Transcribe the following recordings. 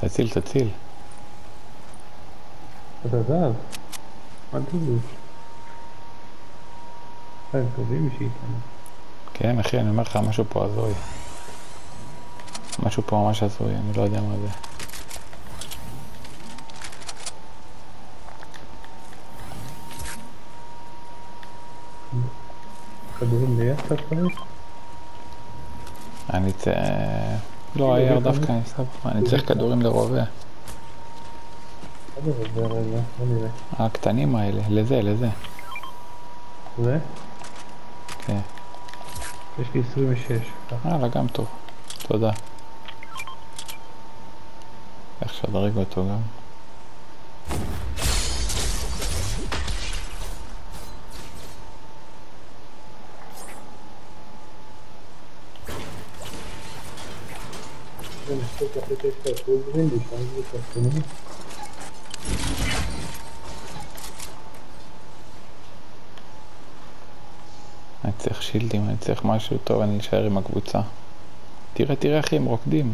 תציל, תציל. אתה זז. מה תזוז? הם טובים שאיתנו. כן אחי, אני אומר לך משהו פה הזוי. משהו פה ממש הזוי, אני לא יודע מה זה. כדורים ליד אתה צריך? אני צריך... לא, היה דווקא אני צריך כדורים לרובה. בסדר, זה רגע, בוא נראה. הקטנים האלה, לזה. זה? כן. יש לי 26. יאללה, גם טוב. תודה. איך שדרג אותו גם. זה מספיק אחרי שיש את הפרוזרים, לפעמים זה תפתונים. אני צריך שילדים, אני צריך משהו טוב, אני אשאר עם הקבוצה. תראה אחי, הם רוקדים.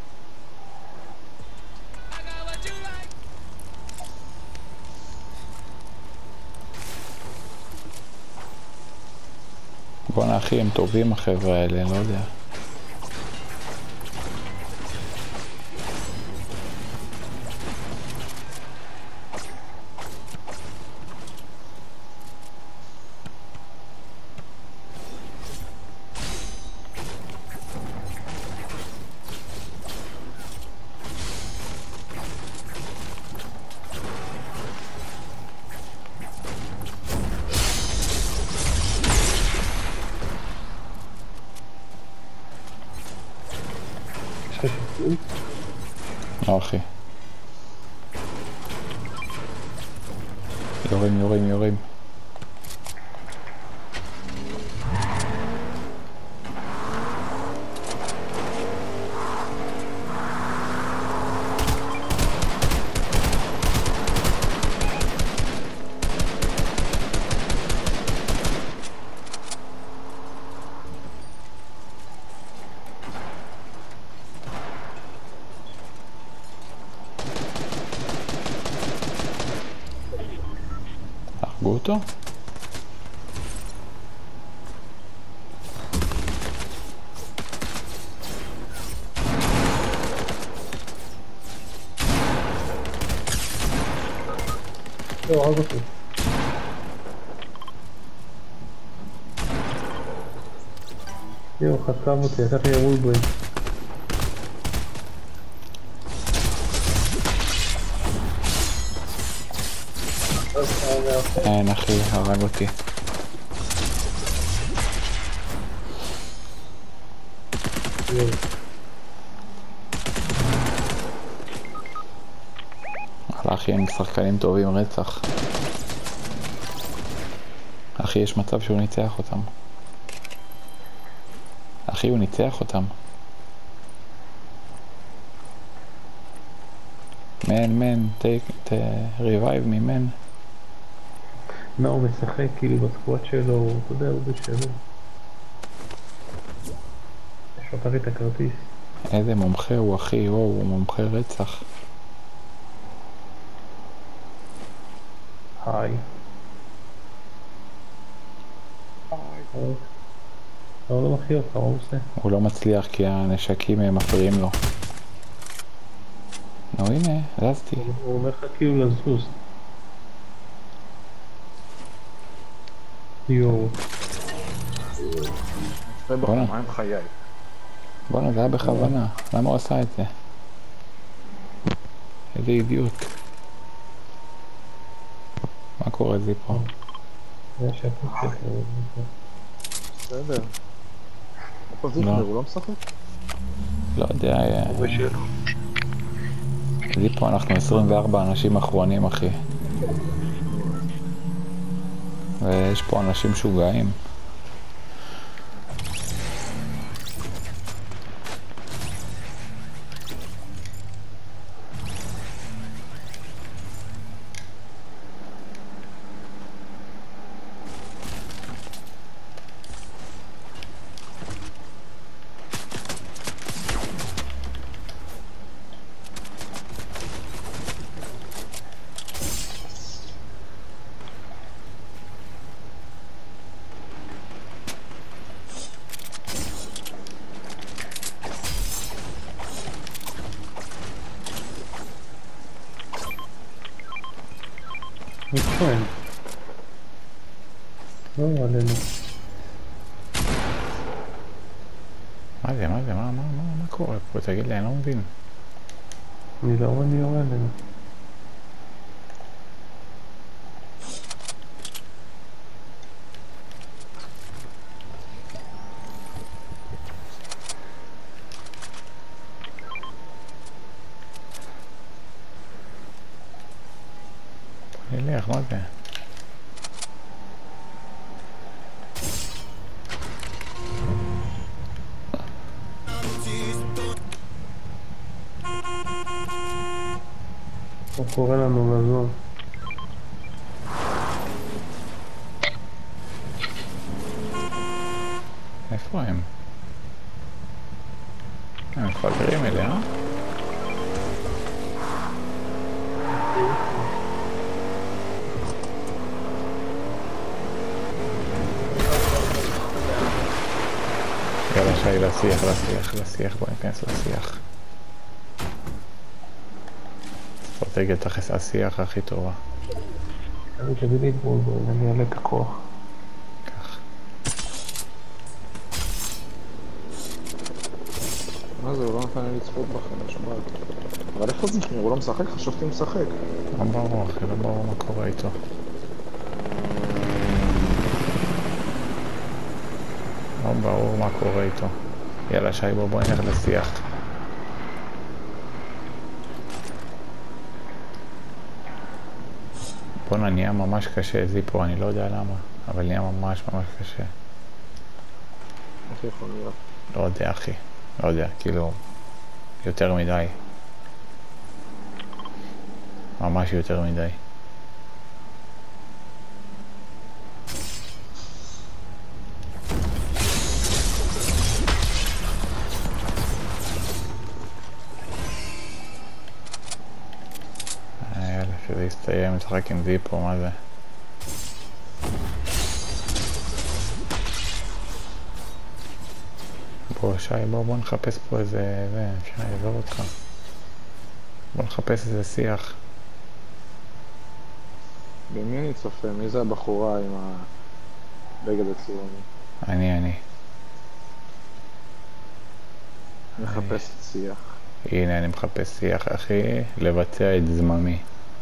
בואנה אחי, הם טובים החבר'ה האלה, אני לא יודע. יש לך שפטות? לא אחי. יורים. הרגו אותו? לא, הרג אותי. יואו, חטף אותי, לקח לי הוולברין. אין אחי, הרג אותי. אחי, הם שחקנים טובים רצח. אחי, יש מצב שהוא ניצח אותם. אחי, הוא ניצח אותם. מן, revive me, man. מה הוא משחק כאילו בסקוואט שלו, אתה יודע, הוא בשלו. שפר את הכרטיס. איזה מומחה הוא אחי, הוא מומחה רצח. היי. הוא לא מכיר אותך, מה הוא עושה? הוא לא מצליח כי הנשקים מפריעים לו. נו הנה, זזתי. הוא אומר לך כאילו לזוז. יואו. בואנה, זה היה בכוונה. למה הוא עשה את זה? איזה אידיוט. מה קורה לי פה? זה שפט כזה. בסדר. איפה זיפנר, הוא לא משחק? לא יודע. הוא בשלו. לי פה אנחנו 24 אנשים אחרונים אחי. ויש פה אנשים שוגעים. איפה הם? לא עלינו. מה זה? מה קורה פה? תגיד לי, אני לא מבין. אני לא רואה מי יורה עלינו. נלך, מה זה? הוא קורא לנו לזון. איפה הם? הם מפגרים אליה? יאללה שי, לשיח, בוא ניכנס לשיח. אסטרטגיית השיח הכי טובה. אני תביא לי את בולבול, אני אעלה את הכוח. כך. מה זה, הוא לא נתן לי לצפות בכם, שבת. אבל איפה זה? הוא לא משחק? חשבתי משחק. לא ברור, אחי, לא ברור מה קורה איתו. לא ברור מה קורה איתו. יאללה שי, בוא נלך לשיח. בוא'נה, נהיה ממש קשה זיפו, אני לא יודע למה, אבל נהיה ממש קשה. איך יכול להיות? לא יודע אחי, לא יודע, כאילו יותר מדי. ממש יותר מדי. יאללה, שזה יסתיים, נשחק עם זיפו, מה זה? בוא שי, בוא נחפש פה איזה, שי, עזוב אותך. בוא נחפש איזה שיח. במי אני צופה? מי זה הבחורה עם הבגד הצבעוני? אני. מחפש שיח. הנה, אני מחפש שיח, אחי, לבצע את זממי.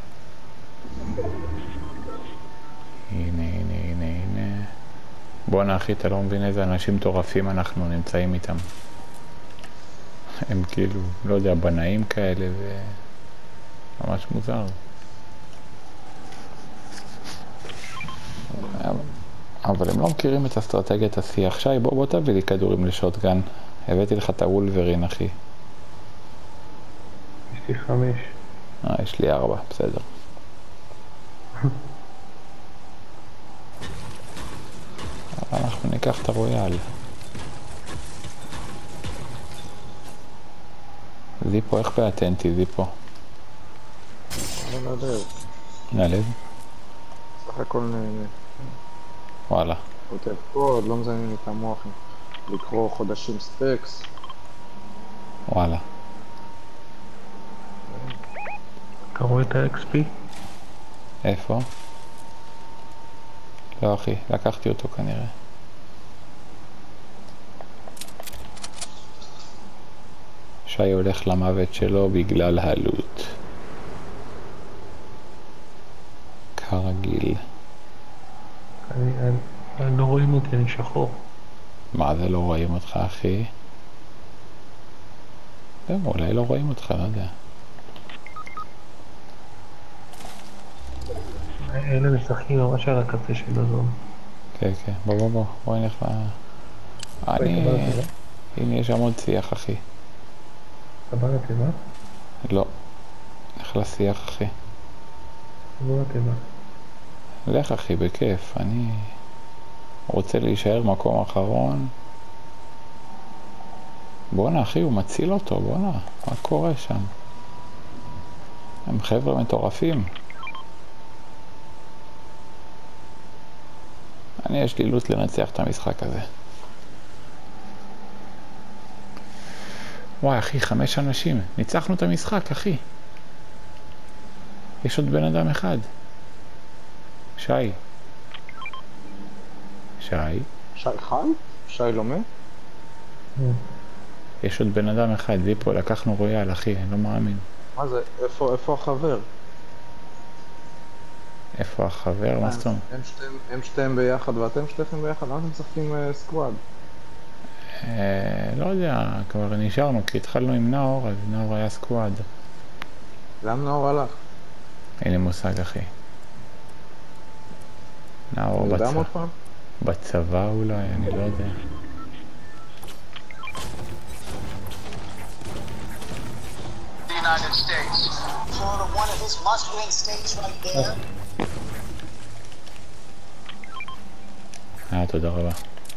הנה. בואנה, אחי, אתה לא מבין איזה אנשים מטורפים אנחנו נמצאים איתם. הם כאילו, לא יודע, בנאים כאלה ממש מוזר. אבל הם לא מכירים את אסטרטגיית השיח. שי, בוא תביא לי כדורים לשוטגן. הבאתי לך את הוולברין, אחי. יש לי 5. יש לי 4, בסדר. אנחנו ניקח את הרויאל. זיפו, איך באטנטי, זיפו? נעלב? סך הכל נהנה. וואלה. כותב קוד, לא מזיינים לי את המוח. לקרוא חודשים סטקס. וואלה. אתה רואה את ה-XP? איפה? לא אחי, לקחתי אותו כנראה. שי הולך למוות שלו בגלל העלות. כרגיל. אני לא רואים אותי, אני שחור. מה זה לא רואים אותך אחי? אולי לא רואים אותך, לא יודע. אלה משחקים ממש על הקצה של הזון. כן, בוא נלך הנה יש שם עוד שיח אחי. אתה בא לטבע? לא. נלך לשיח אחי. בוא לטבע. לך אחי, בכיף. אני רוצה להישאר מקום אחרון. בואנה אחי, הוא מציל אותו, בואנה. מה קורה שם? הם חבר'ה מטורפים. יש לי לוט לנצח את המשחק הזה. וואי אחי, 5 אנשים. ניצחנו את המשחק אחי. יש עוד בן אדם אחד. שי. שי. שי חי? שי לא מת? יש עוד בן אדם אחד, זיפו, לקחנו רויאל, אחי, אני לא מאמין. מה זה? איפה החבר? איפה החבר? מה זאת אומרת? הם שתיהם ביחד ואתם שתיכם ביחד? למה אתם משחקים סקוואד? לא יודע, כבר נשארנו, כי התחלנו עם נאור, אז נאור היה סקוואד. לאן נאור הלך? אין לי מושג, אחי. נאור נרדם עוד פעם? בצבא אולי, אני לא יודע. United States. Florida, one of his must-win states right there. תודה רבה.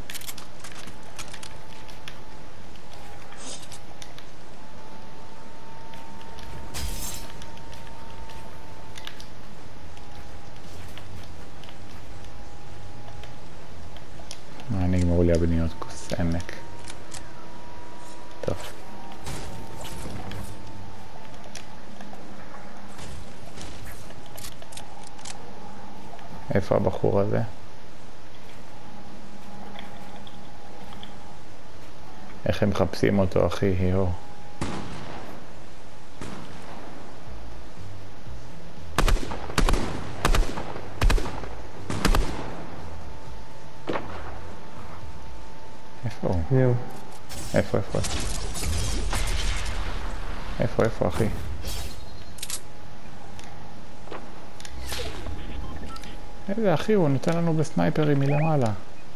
נגמרו לי הבניות, כוס עמק. טוב. איפה הבחור הזה? איך הם מחפשים אותו, אחי? היו. איפה הוא? זהו. איפה? איפה, אחי? איזה אחי, הוא נותן לנו בסנייפרים מלמעלה.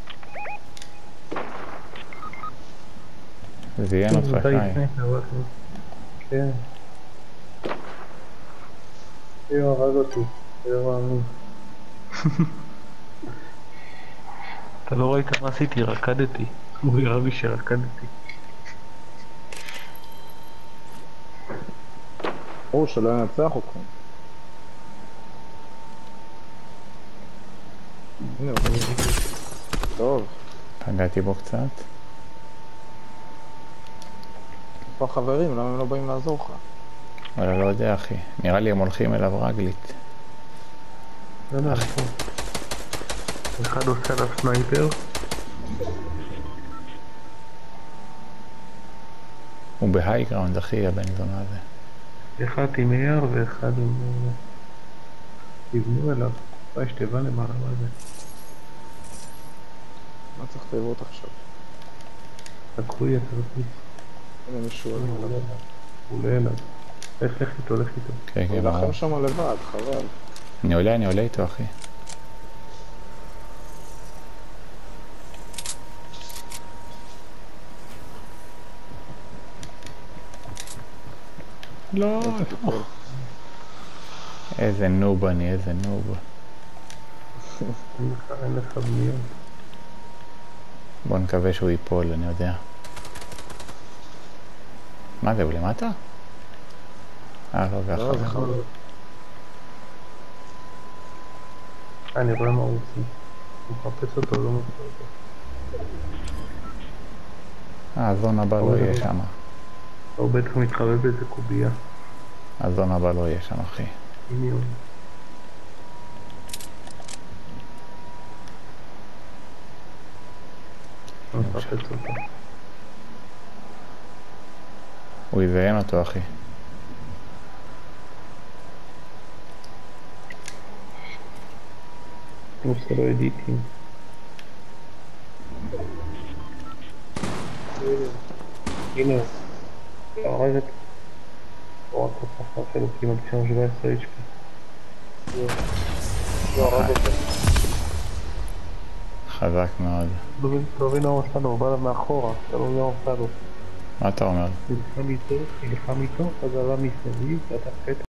זיין אותך, חי. כן. הוא הרג אותי, זה לא מאמין. אתה לא ראית מה עשיתי, רקדתי. הוא הראה לי שרקדתי. או שלא ינצח אתכם. הנה, טוב. פגעתי בו קצת. פה החברים, למה הם לא באים לעזור לך? אבל לא יודע, אחי. נראה לי הם הולכים אליו רגלית. לא נכון. אחד עושה עליו סנייפר. הוא בהיי-גראונד, אחי, הבן זונה הזה. אחד עם AR ואחד עם... תבנו אליו. יש תיבה למעלה, מה זה? מה צריך תיבות עכשיו? לקחו לי את הכרטיס. הנה מישהו עולה עליו. הוא עולה אליו. לך איתו, לך איתו. כן, הוא ברור. ילחם שם לבד, חבל. אני עולה איתו, אחי. לא. איזה נוב אני, איזה נוב. אין לך בניות. בוא נקווה שהוא ייפול, אני יודע. מה זה, הוא למטה? לא, זה לא, זה אחר. חבל. אני רואה מה הוא עושה. הוא מחפש אותו, לא מוצא אותו. הזון הבא לא יהיה שם. הוא בטח מתחבא באיזה קובייה. הזון הבא לא יהיה שם, אחי. הנה הוא. הוא מחפש אותו. הוא יזיין אותו, אחי. הוא עושה לו אדיטים. הנה הוא. הרג את... הוא רק הצלחה שלו כמעט 17 HP. הוא הרג אותו. חזק מאוד. לא מבין מה הוא עשה לו, הוא בא אליו מאחורה. אתה לא מבין מה הוא עשה לו. מה אתה אומר? נלחם איתו, אז עלה מסביב, ואתה קטע.